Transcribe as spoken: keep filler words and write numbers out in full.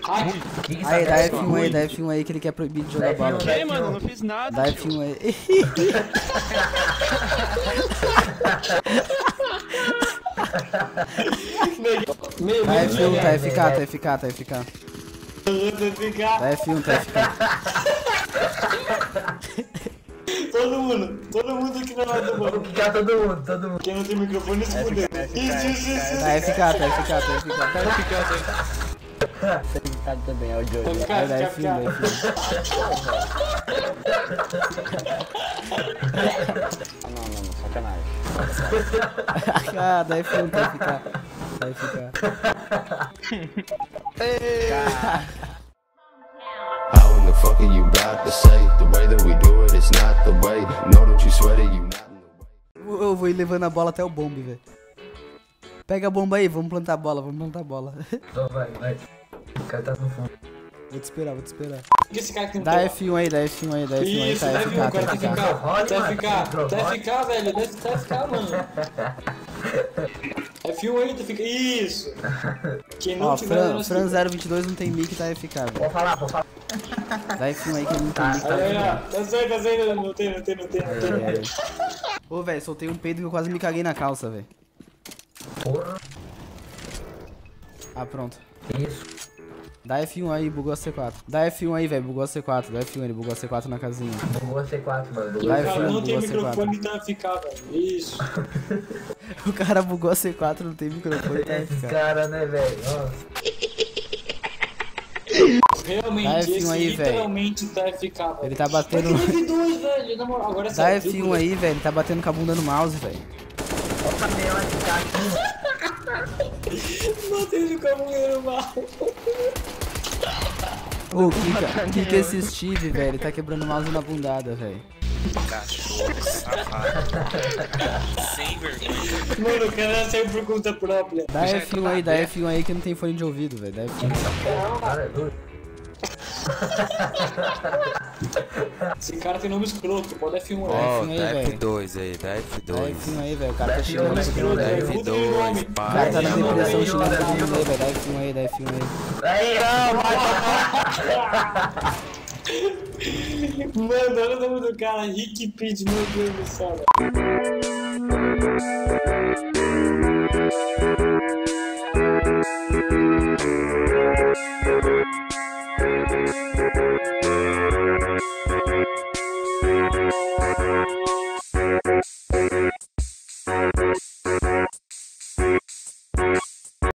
Ai, aí, dá F um aí, dá F um aí que ele quer proibir de jogar bola. Que, mano? Não fiz nada. Dá F um aí. Tá F um, tá F K, tá F K, tá F K. Tá F um, tá F K. Todo mundo, todo mundo aqui na lado do banco. Vou quicar todo mundo, todo mundo. Quem não tem microfone se fudeu. Isso, isso, isso. Tá F K, tá F K, tá F K. Tá ficando. Você tá também, é o Joey. Vai ficar, Aí dá ficar, F um, dá ficar. F um. Ah, não, não, não, sacanagem. Ah, dá F um, tá F K. Tá F K. How in the fuck are you about to say? The way that we do it, it's not the way. No, don't you sweat it, you not in the way. Eu vou ir levando a bola até o bombe, velho. Pega a bomba aí, vamos plantar a bola, vamos plantar a bola. Então vai, vai. O cara tá no fundo. Vou te esperar, vou te esperar. Por que esse cara que não Dá tem? F um aí, dá F um aí, dá F um aí, Isso, tá dá F F um, K, cara, tá tá F K. F K, tá F K, mano, tá F K, velho, tá F K, mano. F um aí, tá F K, isso. Quem não Ó, tiver... Fran, não Fran zero vinte e dois não tem mic, tá F K, velho. Vou falar, vou falar. Dá F um aí que ele não tem mic, tá Aí, F ó, K. tá certo, tá certo, não tem, não tem, não tem, não tem. É, é. Ô, velho, soltei um peido que eu quase me caguei na calça, velho. Porra. Ah, pronto. Isso. Dá F um aí, bugou a C quatro. Dá F um aí, velho, bugou a C quatro. Dá F um, ele bugou a C quatro na casinha. Bugou a C quatro, mano. O Bugou a Vai, C cara quatro. não tem F um, microfone, tá F K, velho, isso. O cara bugou a C quatro, não tem microfone, tá F Esses K. caras, né, velho? Nossa. Realmente, Dá F um esse aí, literalmente tá F K, velho. Ele tá batendo... Mas tem F dois, velho, na moral, agora é Dá sério. F um aí, velho, ele tá batendo com a bunda no mouse, velho. Olha o caminhão aqui, tá aqui. Batendo com a mulher no mal. Ô, Kika, Kika esse Steve, velho, ele tá quebrando o mouse na bundada, velho. Cachorro, safado. Sem vergonha. Mano, o cara saiu por conta própria. Dá Já F um entrou aí, na dá dentro. F um aí que não tem fone de ouvido, velho. Dá F um. Cara, é doido. Esse cara tem nome escroto, pode F um aí. F um Ó, aí, dá velho. F dois aí, dá F Dá dois. F um aí, velho. O cara tá Dá xingando F um, todo mundo. dá Dá F um. F um. F dois, O cara tá na pai. depressão xingando todo mundo aí, velho. Dá F um aí, dá F um aí. Aí, Mano, olha o nome do cara, Rick Pitt, meu Deus do céu. velho.